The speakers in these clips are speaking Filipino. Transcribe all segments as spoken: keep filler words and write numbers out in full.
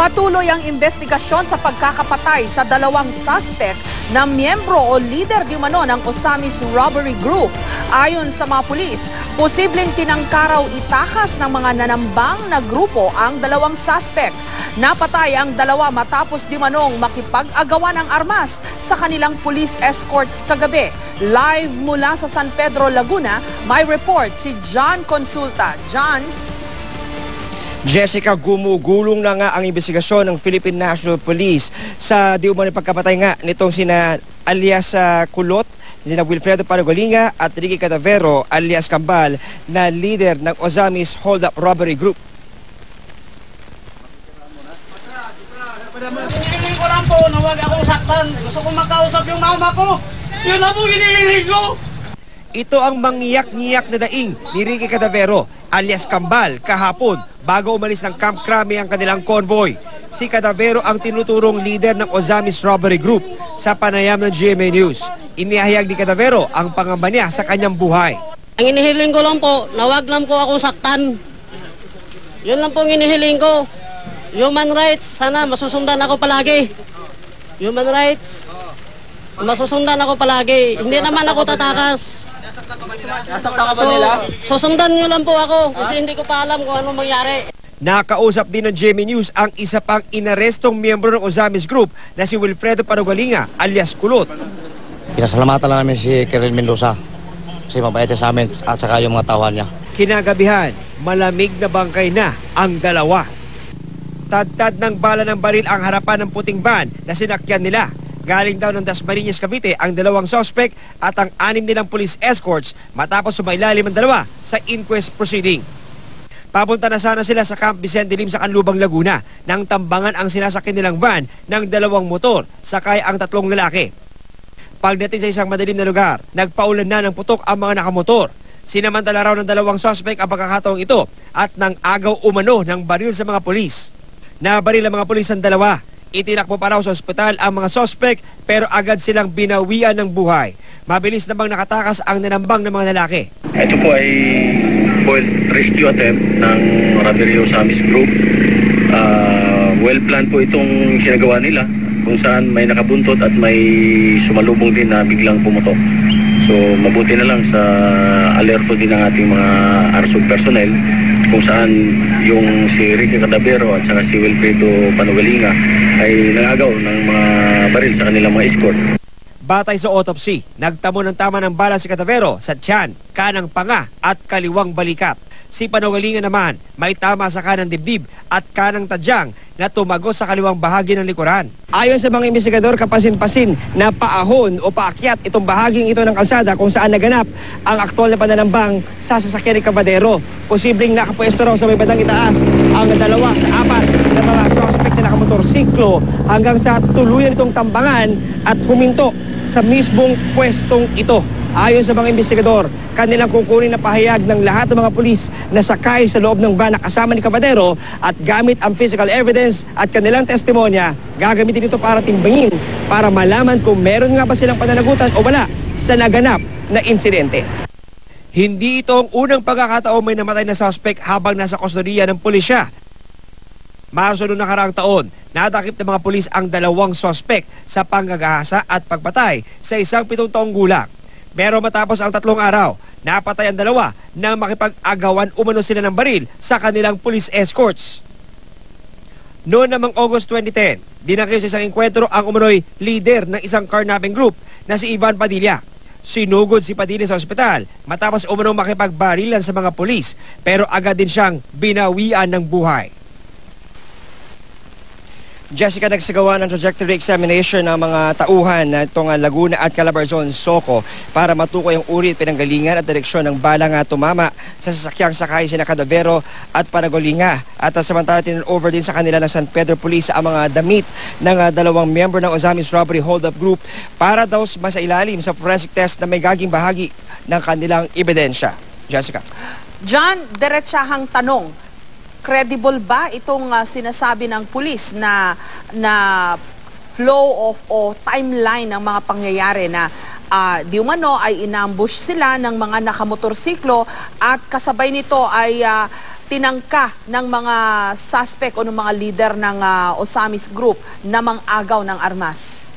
Patuloy ang investigasyon sa pagkakapatay sa dalawang suspect na miyembro o leader di umano ng Ozamiz Robbery Group. Ayon sa mga pulis, posibleng tinangkaraw itakas ng mga nanambang na grupo ang dalawang suspect. Napatay ang dalawa matapos di manong makipag-agawan ng armas sa kanilang police escorts kagabi. Live mula sa San Pedro, Laguna, may report si John Consulta. John? Jessica, gumugulong na nga ang investigasyon ng Philippine National Police sa di umano'y pagkapatay nga nitong sina alias uh, Kulot, sina Wilfredo Paragolinga at Ricky Cadavero alias Kambal na leader ng Ozamiz Hold-up Robbery Group. Hinihiling ko lang po na huwag akong saktan. Gusto kong makausap yung mama ko. Yun lang po hinihiling ko. Ito ang mangyiyak-ngiyak na daing ni Ricky Cadavero alias Kambal kahapon bago umalis ng Camp Crame ang kanilang convoy. Si Cadavero ang tinuturong leader ng Ozamiz Robbery Group sa panayam ng G M A News. Inihayag ni Cadavero ang pangamba niya sa kanyang buhay. Ang inihiling ko lang po na huwag lang po akong saktan. Yun lang po ang inihiling ko. Human rights, sana masusundan ako palagi. Human rights, masusundan ako palagi. Hindi naman ako tatakas. Nasaktan ka ba nila? So, susundan nyo lang po ako kasi hindi ko pa alam kung ano mangyari. Nakausap din ng G M A News ang isa pang inarestong miyembro ng Ozamiz Group na si Wilfredo Paragolinga alias Kulot. Pinasalamatan lang namin si Kirill Mendoza kasi mabait siya sa amin at saka yung mga tauhan niya. Kinagabihan, malamig na bangkay na ang dalawa. Tad-tad ng bala ng baril ang harapan ng puting van na sinakyan nila. Galing daw ng Dasmariñas, Cavite ang dalawang suspect at ang anim nilang police escorts matapos sumailalim ang dalawa sa inquest proceeding. Papunta na sana sila sa Camp Vicente Lim sa Canlubang, Laguna nang tambangan ang sinasakyan nilang van ng dalawang motor sakay ang tatlong lalaki. Pagdating sa isang madilim na lugar, nagpaulan na ng putok ang mga nakamotor. Sinamantala raw ng dalawang suspect ang pagkakataong ito at nang agaw umano ng baril sa mga polis. Nabaril ang mga polis ang dalawa. Itinakbo pa raw sa ospital ang mga suspect pero agad silang binawian ng buhay. Mabilis na bang nakatakas ang nanambang ng mga lalaki. Ito po ay foiled rescue attempt ng Robbery Ozamiz Group. Uh, well planned po itong sinagawa nila kung saan may nakabuntot at may sumalubong din na biglang pumutok. So mabuti na lang sa alerto din ng ating mga A R S O G personnel kung saan yung si Ricky Cadavero at saka si Wilfredo Paragolinga ay nangagaw ng mga baril sa kanilang mga escort. Batay sa autopsy, nagtamo ng tama ng bala si Cadavero sa tiyan, kanang panga at kaliwang balikat. Si Paragolinga naman may tama sa kanang dibdib at kanang tadyang na tumagos sa kaliwang bahagi ng likuran. Ayon sa mga investigador, kapasin-pasin na paahon o paakyat itong bahaging ito ng kalsada kung saan naganap ang aktwal na pananambang sa sasakyan ni Cadavero. Posibleng nakapwesto raw sa may bandang itaas ang dalawa sa apat na mga suspect na nakamotorsiklo hanggang sa tuluyan itong tambangan at huminto sa mismong pwestong ito. Ayon sa mga investigador, kanilang kukunin na pahayag ng lahat ng mga pulis na sakay sa loob ng van na kasama ni Cadavero at gamit ang physical evidence at kanilang testimonya, gagamitin ito para timbangin para malaman kung meron nga ba silang pananagutan o wala sa naganap na insidente. Hindi ito ang unang pagkakataon may namatay na suspect habang nasa kustodiya ng pulisya. Marso noong nakaraang taon, nadakip ng mga pulis ang dalawang suspect sa panggagahasa at pagpatay sa isang pitong taong gulang. Pero matapos ang tatlong araw, napatay ang dalawa nang makipag-agawan umano sila ng baril sa kanilang police escorts. Noon namang August twenty ten, dinakip sa isang enkwentro ang umano'y leader ng isang carnapping group na si Ivan Padilla. Sinugod si Padilla sa ospital matapos umanong makipagbarilan sa mga pulis pero agad din siyang binawian ng buhay. Jessica, nagsagawa ng trajectory examination ng mga tauhan na itong Laguna at Calabarzon, Soco para matukoy ang uri at pinanggalingan at direksyon ng bala nga tumama sa sasakyang sakay sina Cadavero at Paragolinga. At uh, samantala tin-over din sa kanila ng San Pedro Police ang mga damit ng uh, dalawang miyembro ng Ozamiz Robbery Hold-up Group para daw masailalim sa forensic test na may gaging bahagi ng kanilang ebidensya. Jessica. John, diretsahang tanong. Credible ba itong uh, sinasabi ng pulis na na flow of o timeline ng mga pangyayari na uh, di umano ay inambush sila ng mga nakamotorsiklo at kasabay nito ay uh, tinangka ng mga suspect o ng mga leader ng uh, Ozamiz Group na mang-agaw ng armas?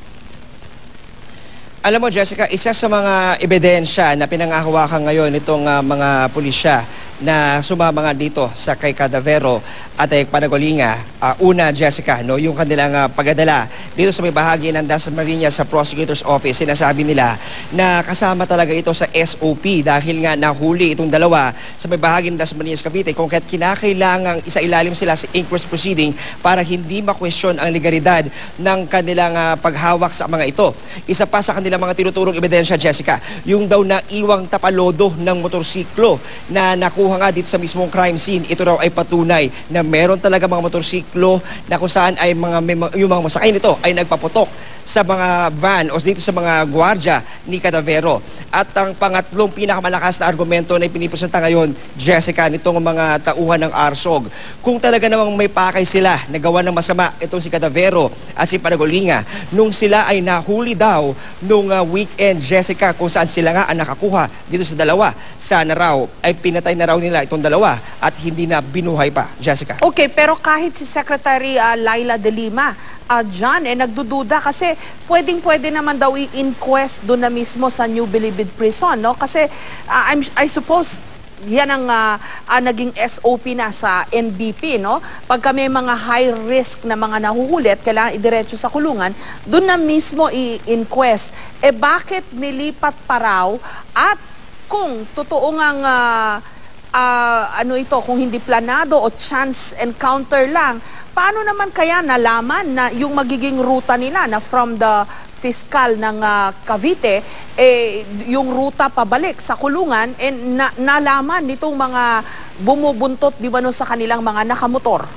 Alam mo, Jessica, isa sa mga ebidensya na pinangahawakan ngayon itong uh, mga pulisya na sumama nga dito sa kay Cadavero at ay Panagalinga. Uh, una, Jessica, no, yung kanilang uh, pagdadala dito sa may bahagi ng Dasmariñas sa Prosecutor's Office, sinasabi nila na kasama talaga ito sa S O P dahil nga nahuli itong dalawa sa may bahagi ng Dasmariñas, Cavite, kung kaya't kinakailangang isailalim sila sa inquest proceeding para hindi makwestiyon ang legalidad ng kanilang uh, paghawak sa mga ito. Isa pa sa kanilang mga tinuturong ebidensya, Jessica, yung daw na iwang tapalodo ng motorsiklo na nakuha nga dito sa mismong crime scene. Ito raw ay patunay na meron talaga mga motorsiklo na kung saan ay mga, yung mga masakay nito ay nagpaputok sa mga van o dito sa mga gwardya ni Cadavero. At ang pangatlong pinakamalakas na argumento na ipinipresenta ngayon, Jessica, nitong mga tauhan ng A R S O G, kung talaga namang may pakay sila na gawa ng masama itong si Cadavero at si Panagalinga, nung sila ay nahuli daw nung uh, weekend, Jessica, kung saan sila nga ang nakakuha dito sa dalawa, sana raw ay pinatay na raw nila itong dalawa at hindi na binuhay pa, Jessica. Okay, pero kahit si Secretary uh, Laila De Lima, uh, John, eh, nagdududa kasi pwedeng-pwede naman daw i-inquest doon na mismo sa New Bilibid Prison, no? Kasi uh, I'm, I suppose yan ang uh, uh, naging S O P na sa N B P, no? Pagka may mga high risk na mga nahuhuli at kailangan idiretso sa kulungan, doon na mismo i-inquest. Eh bakit nilipat pa raw at kung totoo ngang uh, uh, ano ito, kung hindi planado o chance encounter lang, paano naman kaya nalaman na yung magiging ruta nila na from the fiscal ng uh, Cavite, eh, yung ruta pabalik sa kulungan, eh, na, nalaman nitong mga bumubuntot di ba no, sa kanilang mga nakamotor?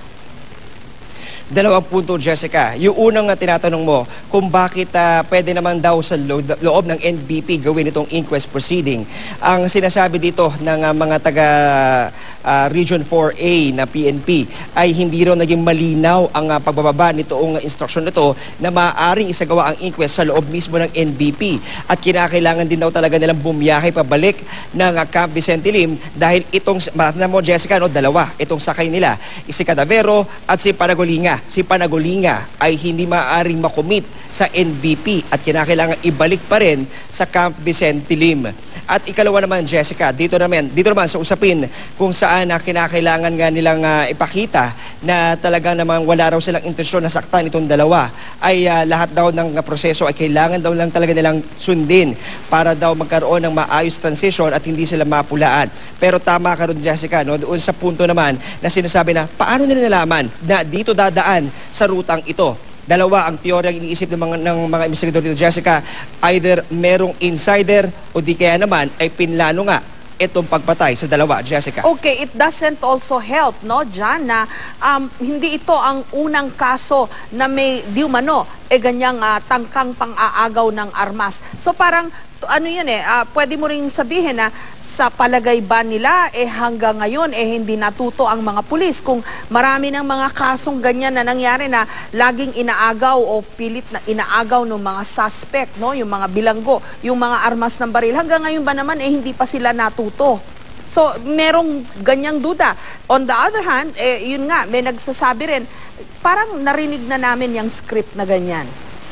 Dalawang punto, Jessica. Yung unang uh, tinatanong mo, kung bakit uh, pwede naman daw sa lo loob ng N B P gawin itong inquest proceeding. Ang sinasabi dito ng uh, mga taga uh, Region four A na P N P ay hindi raw naging malinaw ang uh, pagbababa nitoong instruction nito na maaaring isagawa ang inquest sa loob mismo ng N B P. At kinakailangan din daw talaga nilang bumiyahe pabalik ng uh, Camp Vicente Lim dahil itong, matanda mo, Jessica, no, dalawa, itong sakay nila, si Cadavero at si Panagalinga. Si Panagalinga ay hindi maaaring makomit sa N B P at kinakailangan ibalik pa rin sa Camp Vicente Lim. At ikalawa naman, Jessica, dito naman, dito naman sa usapin kung saan uh, kinakailangan nga nilang uh, ipakita na talagang naman wala raw silang intensyon na saktan itong dalawa, ay uh, lahat daw ng uh, proseso ay kailangan daw lang talaga nilang sundin para daw magkaroon ng maayos transition at hindi sila mapulaan. Pero tama ka rin, Jessica, no? Doon sa punto naman na sinasabi na paano nila nalaman na dito dadaan sa rutang ito. Dalawa ang teorya ang iniisip ng mga, ng mga investigador dito, Jessica. Either merong insider o di kaya naman ay pinlano nga itong pagpatay sa dalawa, Jessica. Okay, it doesn't also help, no, John, na um, hindi ito ang unang kaso na may di umano eh ganyang uh, tangkang pang-aagaw ng armas. So parang ano yun eh, uh, pwede mo ring sabihin na sa palagay ba nila eh hanggang ngayon eh hindi natuto ang mga pulis kung marami ng mga kasong ganyan na nangyari na laging inaagaw o pilit na inaagaw ng mga suspect, no, yung mga bilanggo, yung mga armas ng baril. Hanggang ngayon ba naman eh hindi pa sila natuto? So merong ganyang duda. On the other hand, eh, yun nga, may nagsasabi rin, parang narinig na namin yung script na ganyan.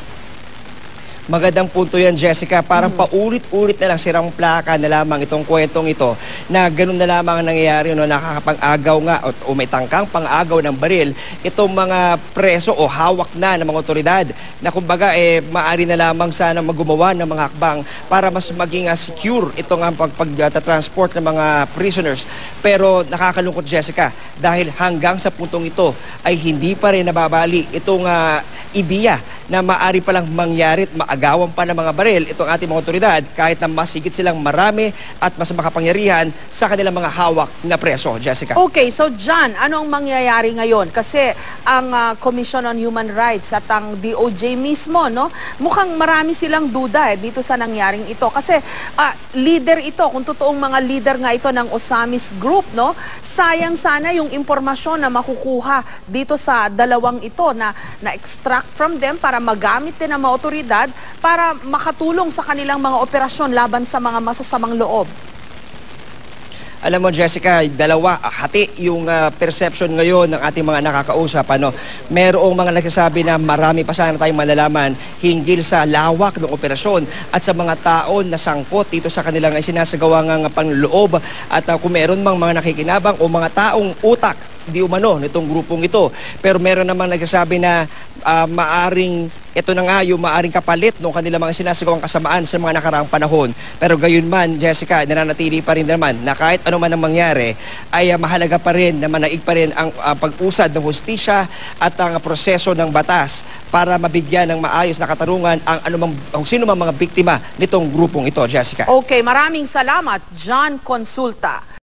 Magandang punto yan, Jessica. Parang hmm. paulit-ulit na lang sirang plaka na lamang itong kwentong ito na ganun na lamang ang nangyayari, no, nakakapang-agaw nga o, o may tangkang pang-agaw ng baril itong mga preso o hawak na ng mga otoridad na kumbaga eh maaari na lamang sana magumawa ng mga hakbang para mas maging uh, secure itong uh, pag-transport ng mga prisoners. Pero nakakalungkot, Jessica, dahil hanggang sa puntong ito ay hindi pa rin nababali itong uh, ideya na maaari palang mangyari at maagawan pa ng mga baril itong ating mga otoridad kahit na mas higit silang marami at mas makapangyarihan sa kanilang mga hawak na preso, Jessica. Okay, so John, ano ang mangyayari ngayon? Kasi ang uh, Commission on Human Rights at ang D O J mismo, no, mukhang marami silang duda eh, dito sa nangyaring ito. Kasi uh, leader ito, kung totoong mga leader nga ito ng Ozamiz Group, no, sayang sana yung impormasyon na makukuha dito sa dalawang ito na na-extract from them para magamit din ng mga otoridad para makatulong sa kanilang mga operasyon laban sa mga masasamang loob. Alam mo, Jessica, dalawa, hati yung uh, perception ngayon ng ating mga nakakausap. Ano? Merong mga nagsasabi na marami pa sana tayong malalaman hinggil sa lawak ng operasyon at sa mga taon na sangkot dito sa kanilang sinasagawa ng panloob at uh, kung meron mang mga nakikinabang o mga taong utak di umano nitong grupong ito. Pero meron namang nagsasabi na uh, maaring ito na nga yung maaring kapalit ng kanilang mga sinasagawang kasamaan sa mga nakaraang panahon. Pero gayon man, Jessica, nananatili pa rin naman na kahit ano man ang mangyari, ay uh, mahalaga pa rin na manaig pa rin ang uh, pag-usad ng hustisya at ang proseso ng batas para mabigyan ng maayos na katarungan ang anumang, ang sino mang mga biktima nitong grupong ito, Jessica. Okay, maraming salamat, John Consulta.